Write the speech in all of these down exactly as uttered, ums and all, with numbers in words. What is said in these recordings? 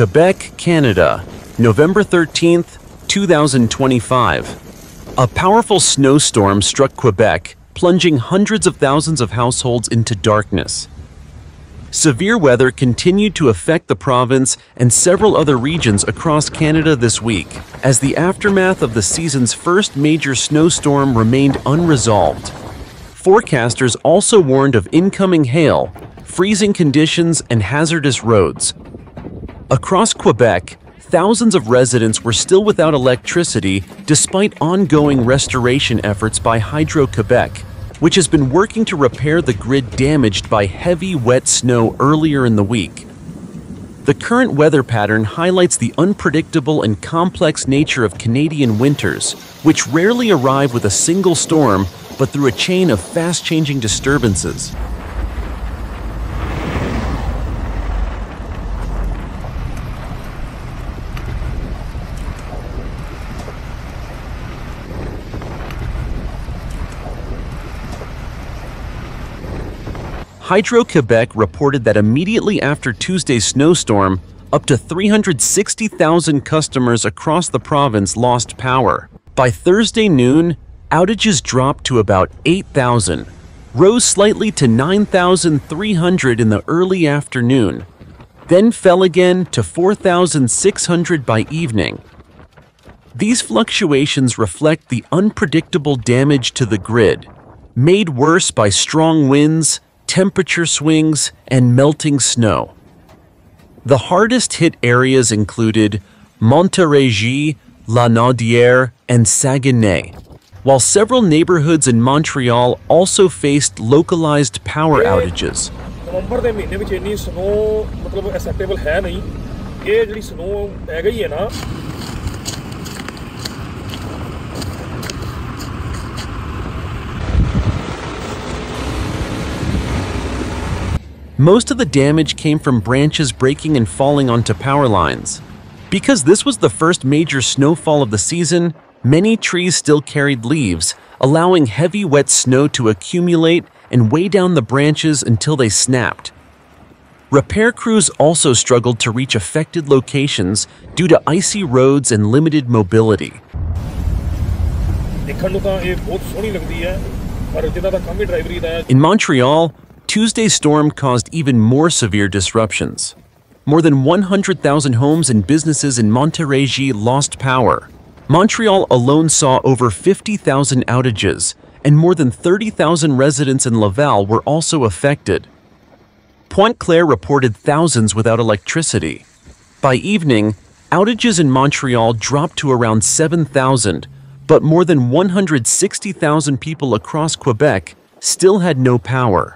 Quebec, Canada, November thirteenth, two thousand twenty-five. A powerful snowstorm struck Quebec, plunging hundreds of thousands of households into darkness. Severe weather continued to affect the province and several other regions across Canada this week, as the aftermath of the season's first major snowstorm remained unresolved. Forecasters also warned of incoming hail, freezing conditions, and hazardous roads. Across Quebec, thousands of residents were still without electricity despite ongoing restoration efforts by Hydro-Québec, which has been working to repair the grid damaged by heavy, wet snow earlier in the week. The current weather pattern highlights the unpredictable and complex nature of Canadian winters, which rarely arrive with a single storm, but through a chain of fast-changing disturbances. Hydro-Québec reported that immediately after Tuesday's snowstorm, up to three hundred sixty thousand customers across the province lost power. By Thursday noon, outages dropped to about eight thousand, rose slightly to nine thousand three hundred in the early afternoon, then fell again to four thousand six hundred by evening. These fluctuations reflect the unpredictable damage to the grid, made worse by strong winds, temperature swings, and melting snow. The hardest hit areas included Montérégie, La Naudière, and Saguenay, while several neighborhoods in Montreal also faced localized power outages. नवंबर ਦੇ ਮਹੀਨੇ ਵਿੱਚ ਇੰਨੀ snow ਮਤਲਬ acceptable ਹੈ ਨਹੀਂ ਇਹ ਜਿਹੜੀ snow ਪੈ ਗਈ ਹੈ ਨਾ Most of the damage came from branches breaking and falling onto power lines. Because this was the first major snowfall of the season, many trees still carried leaves, allowing heavy wet snow to accumulate and weigh down the branches until they snapped. Repair crews also struggled to reach affected locations due to icy roads and limited mobility. In Montreal, Tuesday's storm caused even more severe disruptions. More than one hundred thousand homes and businesses in Montérégie lost power. Montreal alone saw over fifty thousand outages, and more than thirty thousand residents in Laval were also affected. Pointe-Claire reported thousands without electricity. By evening, outages in Montreal dropped to around seven thousand, but more than one hundred sixty thousand people across Quebec still had no power.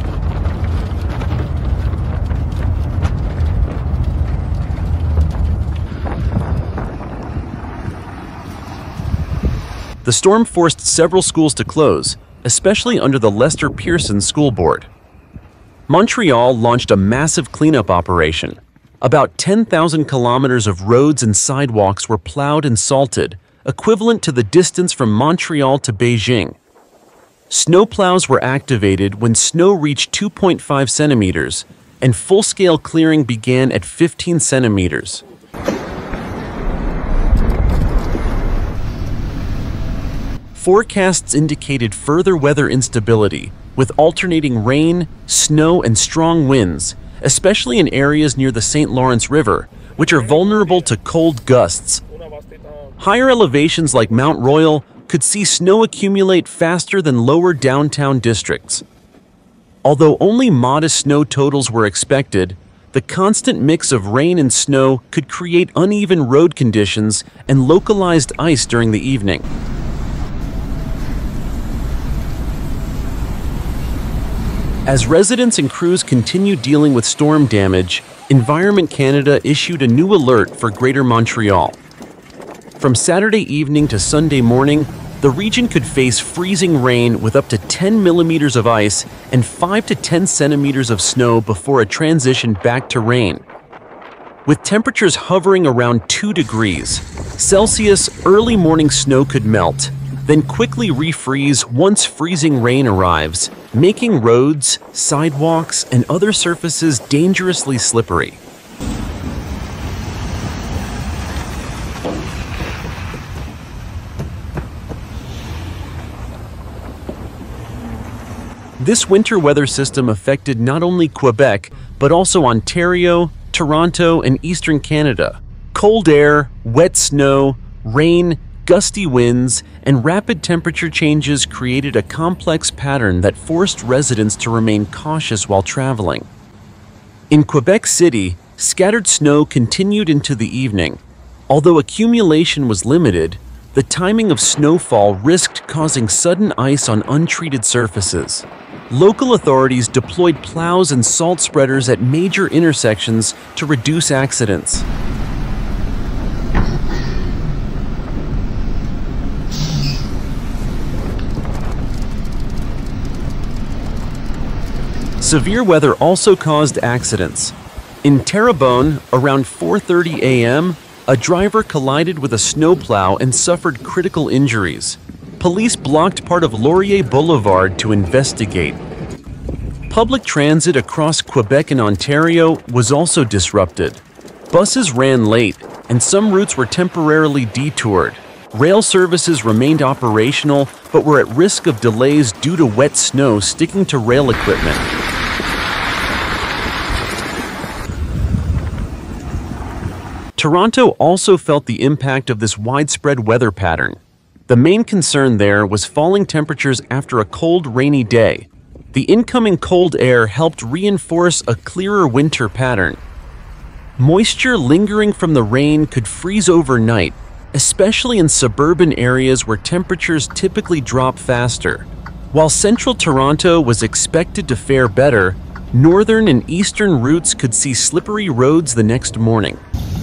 The storm forced several schools to close, especially under the Lester Pearson School Board. Montreal launched a massive cleanup operation. About ten thousand kilometers of roads and sidewalks were plowed and salted, equivalent to the distance from Montreal to Beijing. Snowplows were activated when snow reached two point five centimeters, and full-scale clearing began at fifteen centimeters. Forecasts indicated further weather instability, with alternating rain, snow, and strong winds, especially in areas near the Saint Lawrence River, which are vulnerable to cold gusts. Higher elevations like Mount Royal could see snow accumulate faster than lower downtown districts. Although only modest snow totals were expected, the constant mix of rain and snow could create uneven road conditions and localized ice during the evening. As residents and crews continue dealing with storm damage, Environment Canada issued a new alert for Greater Montreal. From Saturday evening to Sunday morning, the region could face freezing rain with up to ten millimeters of ice and five to ten centimeters of snow before a transition back to rain. With temperatures hovering around two degrees Celsius, early morning snow could melt, then quickly refreeze once freezing rain arrives, making roads, sidewalks, and other surfaces dangerously slippery. This winter weather system affected not only Quebec, but also Ontario, Toronto, and eastern Canada. Cold air, wet snow, rain, gusty winds, and rapid temperature changes created a complex pattern that forced residents to remain cautious while traveling. In Quebec City, scattered snow continued into the evening. Although accumulation was limited, the timing of snowfall risked causing sudden ice on untreated surfaces. Local authorities deployed plows and salt spreaders at major intersections to reduce accidents. Severe weather also caused accidents. In Terrebonne, around four thirty a m, a driver collided with a snowplow and suffered critical injuries. Police blocked part of Laurier Boulevard to investigate. Public transit across Quebec and Ontario was also disrupted. Buses ran late, and some routes were temporarily detoured. Rail services remained operational, but were at risk of delays due to wet snow sticking to rail equipment. Toronto also felt the impact of this widespread weather pattern. The main concern there was falling temperatures after a cold, rainy day. The incoming cold air helped reinforce a clearer winter pattern. Moisture lingering from the rain could freeze overnight, especially in suburban areas where temperatures typically drop faster. While central Toronto was expected to fare better, northern and eastern routes could see slippery roads the next morning.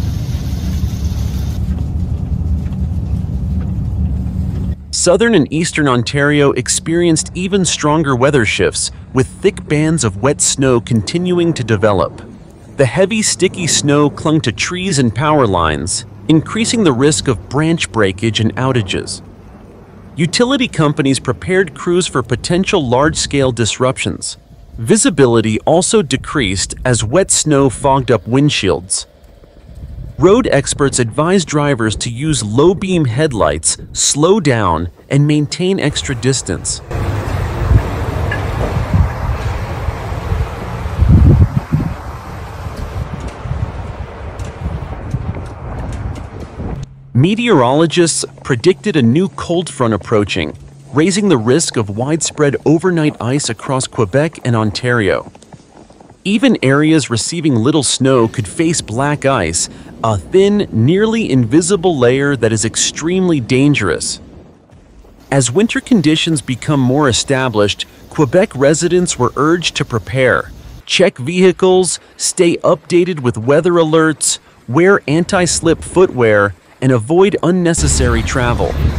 Southern and eastern Ontario experienced even stronger weather shifts, with thick bands of wet snow continuing to develop. The heavy, sticky snow clung to trees and power lines, increasing the risk of branch breakage and outages. Utility companies prepared crews for potential large-scale disruptions. Visibility also decreased as wet snow fogged up windshields. Road experts advise drivers to use low-beam headlights, slow down, and maintain extra distance. Meteorologists predicted a new cold front approaching, raising the risk of widespread overnight ice across Quebec and Ontario. Even areas receiving little snow could face black ice, a thin, nearly invisible layer that is extremely dangerous. As winter conditions become more established, Quebec residents were urged to prepare, check vehicles, stay updated with weather alerts, wear anti-slip footwear, and avoid unnecessary travel.